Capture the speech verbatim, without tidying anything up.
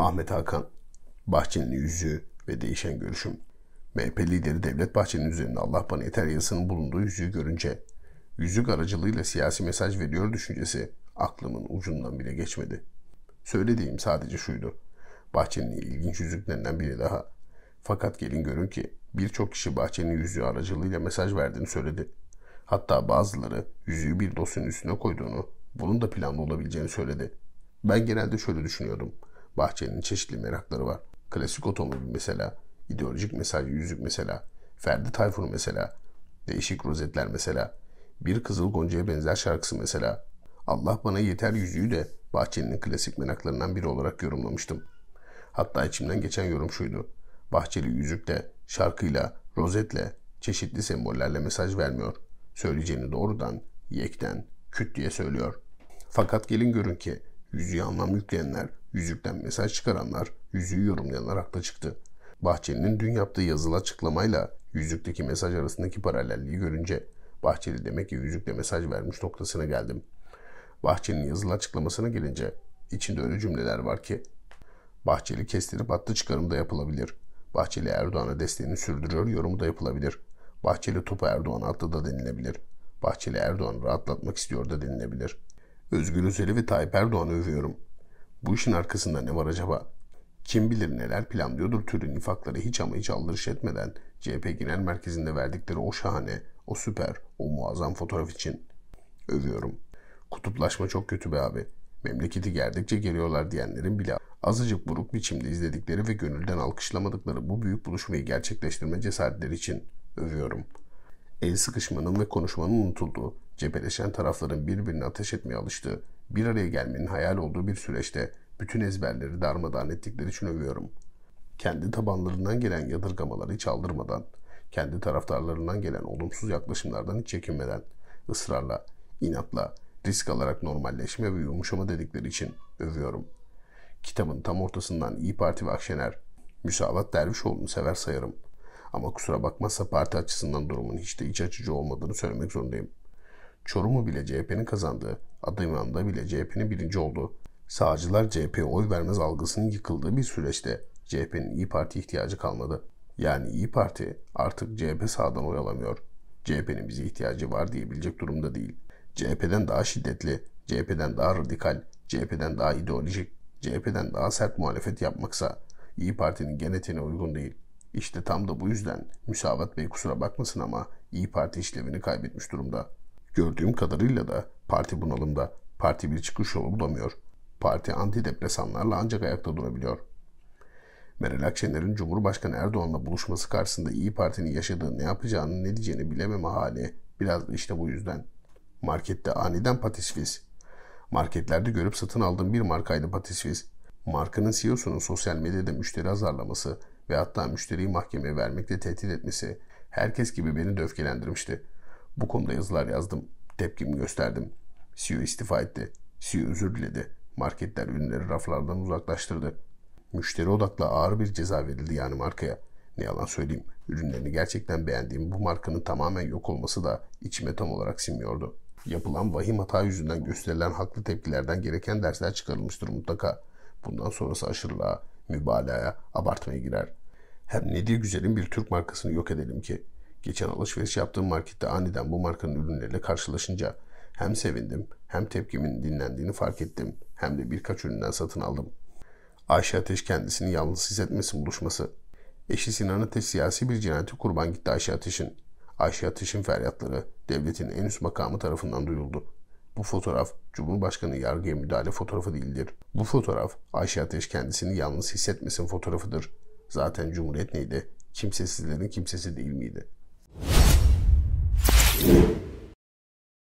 Ahmet Hakan, Bahçeli'nin yüzüğü ve değişen görüşüm. M H P lideri Devlet Bahçeli'nin üzerinde Allah bana yeter yazısının bulunduğu yüzüğü görünce, yüzük aracılığıyla siyasi mesaj veriyor düşüncesi aklımın ucundan bile geçmedi. Söylediğim sadece şuydu: Bahçeli'nin ilginç yüzüklerinden biri daha. Fakat gelin görün ki birçok kişi Bahçeli'nin yüzüğü aracılığıyla mesaj verdiğini söyledi. Hatta bazıları yüzüğü bir dosyanın üstüne koyduğunu, bunun da planlı olabileceğini söyledi. Ben genelde şöyle düşünüyordum: Bahçeli'nin çeşitli merakları var. Klasik otomobil mesela, ideolojik mesajlı yüzük mesela, Ferdi Tayfur mesela, değişik rozetler mesela, bir Kızıl Gonca'ya benzer şarkısı mesela. Allah bana yeter yüzüğü de Bahçeli'nin klasik meraklarından biri olarak yorumlamıştım. Hatta içimden geçen yorum şuydu: Bahçeli yüzükle, şarkıyla, rozetle, çeşitli sembollerle mesaj vermiyor. Söyleyeceğini doğrudan, yekten, küt diye söylüyor. Fakat gelin görün ki yüzüğe anlam yükleyenler, yüzükten mesaj çıkaranlar, yüzüğü yorumlayanlar haklı çıktı. Bahçeli'nin dün yaptığı yazılı açıklamayla yüzükteki mesaj arasındaki paralelliği görünce Bahçeli demek ki yüzükle mesaj vermiş noktasına geldim. Bahçeli'nin yazılı açıklamasına gelince içinde öyle cümleler var ki: Bahçeli kestirip attı çıkarım da yapılabilir. Bahçeli Erdoğan'a desteğini sürdürüyor yorumu da yapılabilir. Bahçeli topu Erdoğan'a attı da denilebilir. Bahçeli Erdoğan'ı rahatlatmak istiyor da denilebilir. Özgür Özel'i ve Tayyip Erdoğan'ı övüyorum. Bu işin arkasında ne var acaba? Kim bilir neler planlıyordur türü nifakları hiç ama hiç aldırış etmeden C H P Genel Merkezi'nde verdikleri o şahane, o süper, o muazzam fotoğraf için övüyorum. Kutuplaşma çok kötü be abi. Memleketi gerdikçe geliyorlar diyenlerin bile azıcık buruk biçimde izledikleri ve gönülden alkışlamadıkları bu büyük buluşmayı gerçekleştirme cesaretleri için övüyorum. El sıkışmanın ve konuşmanın unutulduğu, cepheleşen tarafların birbirine ateş etmeye alıştığı, bir araya gelmenin hayal olduğu bir süreçte bütün ezberleri darmadağın ettikleri için övüyorum. Kendi tabanlarından gelen yadırgamaları hiç aldırmadan, kendi taraftarlarından gelen olumsuz yaklaşımlardan hiç çekinmeden, ısrarla, inatla, risk alarak normalleşme ve yumuşama dedikleri için övüyorum. Kitabın tam ortasından İyi Parti ve Akşener, Müsavat Dervişoğlu'nu sever sayarım. Ama kusura bakmazsa parti açısından durumun hiç de iç açıcı olmadığını söylemek zorundayım. Çorum'u bile C H P'nin kazandığı, Adıyaman'da bile C H P'nin birinci olduğu, sağcılar C H P'ye oy vermez algısının yıkıldığı bir süreçte C H P'nin İyi Parti ihtiyacı kalmadı. Yani İyi Parti artık C H P sağdan oy alamıyor. C H P'nin bize ihtiyacı var diyebilecek durumda değil. C H P'den daha şiddetli, C H P'den daha radikal, C H P'den daha ideolojik, C H P'den daha sert muhalefet yapmaksa İyi Parti'nin genetiğine uygun değil. İşte tam da bu yüzden Müsavat Bey kusura bakmasın ama İyi Parti işlevini kaybetmiş durumda. Gördüğüm kadarıyla da parti bunalımda, parti bir çıkış yolu bulamıyor. Parti antidepresanlarla ancak ayakta durabiliyor. Meral Akşener'in Cumhurbaşkanı Erdoğan'la buluşması karşısında İyi Parti'nin yaşadığı ne yapacağını ne diyeceğini bilememe hali biraz da işte bu yüzden. Markette aniden patisfiz. Marketlerde görüp satın aldığım bir markaydı patisfiz. Markanın C E O'sunun sosyal medyada müşteri azarlaması ve hatta müşteriyi mahkemeye vermekle tehdit etmesi herkes gibi beni de öfkelendirmişti. Bu konuda yazılar yazdım, tepkimi gösterdim. C E O istifa etti. C E O özür diledi. Marketler ürünleri raflardan uzaklaştırdı. Müşteri odaklı ağır bir ceza verildi yani markaya. Ne yalan söyleyeyim, ürünlerini gerçekten beğendiğim bu markanın tamamen yok olması da içime tam olarak sinmiyordu. Yapılan vahim hata yüzünden gösterilen haklı tepkilerden gereken dersler çıkarılmıştır mutlaka. Bundan sonrası aşırılığa, mübalağaya, abartmaya girer. Hem ne diye güzelim bir Türk markasını yok edelim ki. Geçen alışveriş yaptığım markette aniden bu markanın ürünleriyle karşılaşınca hem sevindim, hem tepkimin dinlendiğini fark ettim, hem de birkaç üründen satın aldım. Ayşe Ateş kendisini yalnız hissetmesin buluşması. Eşi Sinan Ateş siyasi bir cinayete kurban gitti Ayşe Ateş'in. Ayşe Ateş'in feryatları devletin en üst makamı tarafından duyuldu. Bu fotoğraf Cumhurbaşkanı yargıya müdahale fotoğrafı değildir. Bu fotoğraf Ayşe Ateş kendisini yalnız hissetmesin fotoğrafıdır. Zaten Cumhuriyet neydi? Kimsesizlerin kimsesi değil miydi?